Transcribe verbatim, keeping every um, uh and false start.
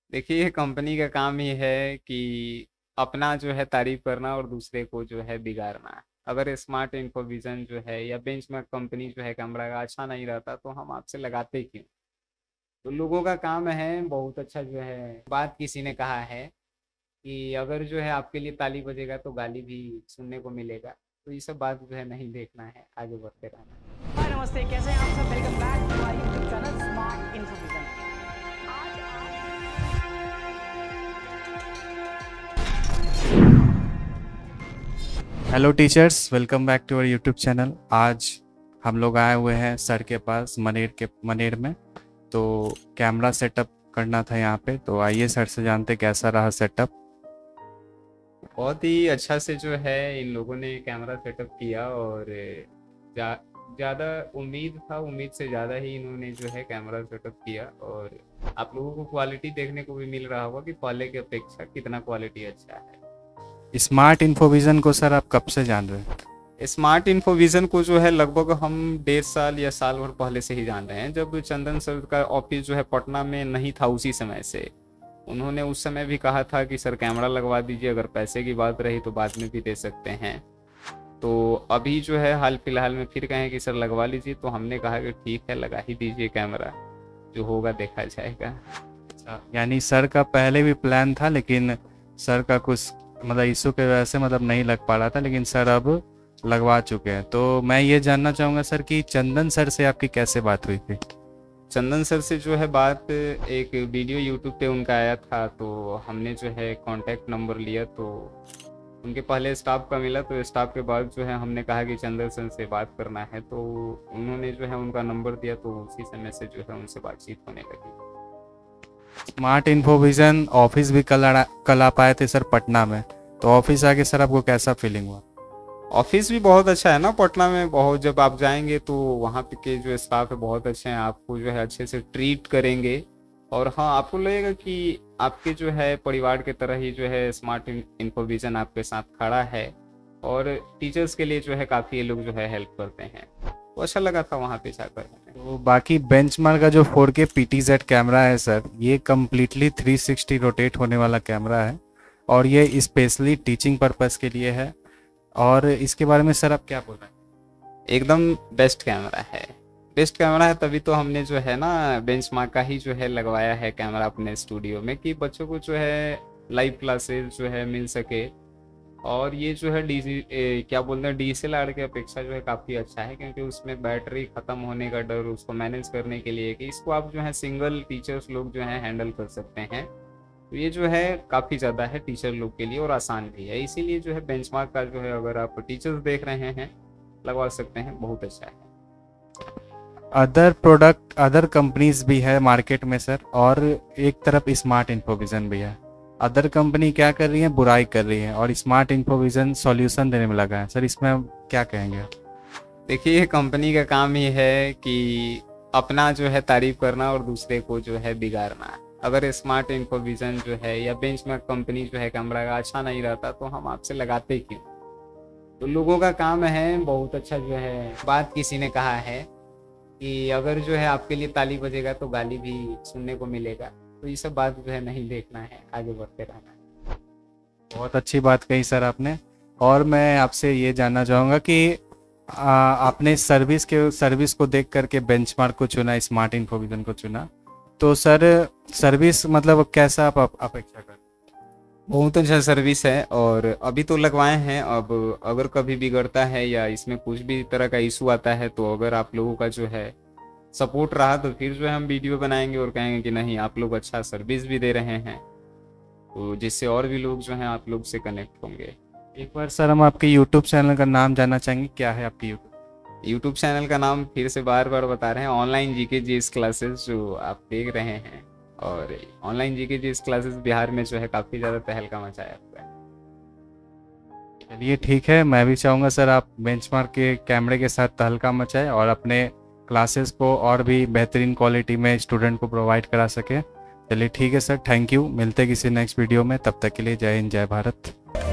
देखिए, ये कंपनी का काम ही है कि अपना जो है तारीफ करना और दूसरे को जो है बिगाड़ना। अगर स्मार्ट इंफोविजन जो है या बेंचमार्क कंपनी जो है कैमरा का अच्छा नहीं रहता तो हम आपसे लगाते क्यों। तो लोगों का काम है बहुत अच्छा जो है। बात किसी ने कहा है कि अगर जो है आपके लिए ताली बजेगा तो गाली भी सुनने को मिलेगा। तो ये सब बात जो है नहीं देखना है, आगे बढ़ते रहना है। हाय नमस्ते, कैसे हैं आप सब। Welcome back to our YouTube channel smart information. Hello teachers, welcome back to our YouTube channel. आज हम लोग आए हुए हैं सर के पास मनेर के मनेर में। तो कैमरा सेटअप करना था यहाँ पे, तो आइए सर से जानते कैसा रहा सेटअप। बहुत ही अच्छा से जो है इन लोगों ने कैमरा सेटअप किया और जा ज़्यादा उम्मीद था, उम्मीद से ज़्यादा ही इन्होंने जो है कैमरा सेटअप किया। और आप लोगों को क्वालिटी देखने को भी मिल रहा होगा कि पहले की अपेक्षा कितना क्वालिटी अच्छा है। स्मार्ट इन्फोविज़न को सर आप कब से जान रहे हैं? स्मार्ट इन्फोविजन को जो है लगभग हम डेढ़ साल या साल भर पहले से ही जान रहे हैं। जब चंदन सर का ऑफिस जो है पटना में नहीं था, उसी समय से उन्होंने उस समय भी कहा था कि सर कैमरा लगवा दीजिए, अगर पैसे की बात रही तो बाद में भी दे सकते हैं। तो अभी जो है हाल फिलहाल में फिर कहें कि सर लगवा लीजिए, तो हमने कहा कि ठीक है लगा ही दीजिए कैमरा, जो होगा देखा जाएगा। अच्छा, यानी सर का पहले भी प्लान था, लेकिन सर का कुछ मतलब इशू के वजह से मतलब नहीं लग पा रहा था, लेकिन सर अब लगवा चुके हैं। तो मैं ये जानना चाहूँगा सर कि चंदन सर से आपकी कैसे बात हुई थी? चंदन सर से जो है बात एक वीडियो यूट्यूब पे उनका आया था, तो हमने जो है कांटेक्ट नंबर लिया, तो उनके पहले स्टाफ का मिला। तो स्टाफ के बाद जो है हमने कहा कि चंदन सर से बात करना है, तो उन्होंने जो है उनका नंबर दिया, तो उसी समय से जो है उनसे बातचीत होने लगी। स्मार्ट इन्फोविज़न ऑफिस भी कल आ कल आ पाए थे सर पटना में। तो ऑफिस आके सर आपको कैसा फीलिंग हुआ? ऑफिस भी बहुत अच्छा है ना पटना में। बहुत जब आप जाएंगे तो वहाँ पे के जो स्टाफ है बहुत अच्छे हैं, आपको जो है अच्छे से ट्रीट करेंगे। और हाँ, आपको लगेगा कि आपके जो है परिवार के तरह ही जो है स्मार्ट इन्फोविजन आपके साथ खड़ा है। और टीचर्स के लिए जो है काफ़ी ये लोग जो है हेल्प करते हैं। तो अच्छा लगा था वहाँ पे जाकर हमें। तो बाकी बेंचमार्क का जो four K P T Z camera है सर, ये कम्प्लीटली थ्री सिक्सटी रोटेट होने वाला कैमरा है और ये स्पेशली टीचिंग पर्पस के लिए है। और इसके बारे में सर आप क्या बोल रहे हैं? एकदम बेस्ट कैमरा है। बेस्ट कैमरा है, तभी तो हमने जो है ना बेंचमार्क का ही जो है लगवाया है कैमरा अपने स्टूडियो में, कि बच्चों को जो है लाइव क्लासेस जो है मिल सके। और ये जो है डी क्या बोलते हैं डी एस एल आर की अपेक्षा जो है काफ़ी अच्छा है, क्योंकि उसमें बैटरी ख़त्म होने का डर, उसको मैनेज करने के लिए कि इसको आप जो है सिंगल टीचर्स लोग जो है हैंडल कर सकते हैं। तो ये जो है काफ़ी ज़्यादा है टीचर लोग के लिए और आसान भी है। इसीलिए जो है बेंचमार्क का जो है अगर आप टीचर्स देख रहे हैं लगवा सकते हैं, बहुत अच्छा है। अदर प्रोडक्ट अदर कंपनीज भी है मार्केट में सर, और एक तरफ स्मार्ट इन्फोविज़न भी है। अदर कंपनी क्या कर रही है? बुराई कर रही है, और स्मार्ट इन्फोविज़न सॉल्यूशन देने में लगा है। सर इसमें आप क्या कहेंगे? देखिए, ये कंपनी का काम ही है कि अपना जो है तारीफ करना और दूसरे को जो है बिगाड़ना। अगर स्मार्ट इन्फोविजन जो है या बेंचमार्क कंपनी जो है कैमरा का अच्छा नहीं रहता तो हम आपसे लगाते क्यों। तो लोगों का काम है बहुत अच्छा जो है। बात किसी ने कहा है कि अगर जो है आपके लिए ताली बजेगा तो गाली भी सुनने को मिलेगा। तो ये सब बात जो है नहीं देखना है, आगे बढ़ते रहना है। बहुत अच्छी बात कही सर आपने। और मैं आपसे ये जानना चाहूँगा कि आ, आपने सर्विस के सर्विस को देख करके बेंचमार्क को चुना, स्मार्ट इन्फोविज़न को चुना। तो सर सर्विस मतलब कैसा आप आप- अपेक्षा कर? बहुत अच्छा सर्विस है और अभी तो लगवाए हैं। अब अगर कभी बिगड़ता है या इसमें कुछ भी तरह का इशू आता है, तो अगर आप लोगों का जो है सपोर्ट रहा तो फिर जो है हम वीडियो बनाएंगे और कहेंगे कि नहीं आप लोग अच्छा सर्विस भी दे रहे हैं, तो जिससे और भी लोग जो हैं आप लोग से कनेक्ट होंगे। एक बार सर हम आपके यूट्यूब चैनल का नाम जानना चाहेंगे, क्या है आपकी यूट्यूब? यूट्यूब चैनल का नाम फिर से बार बार बता रहे हैं, ऑनलाइन जीके जीएस क्लासेस जो आप देख रहे हैं। और online GK GS classes Bihar में जो है काफ़ी ज़्यादा तहलका मचाया हुआ है। चलिए ठीक है, मैं भी चाहूँगा सर आप बेंचमार्क के कैमरे के साथ तहलका मचाएं और अपने क्लासेस को और भी बेहतरीन क्वालिटी में स्टूडेंट को प्रोवाइड करा सकें। चलिए ठीक है सर, थैंक यू। मिलते हैं किसी नेक्स्ट वीडियो में, तब तक के लिए जय हिंद, जय भारत।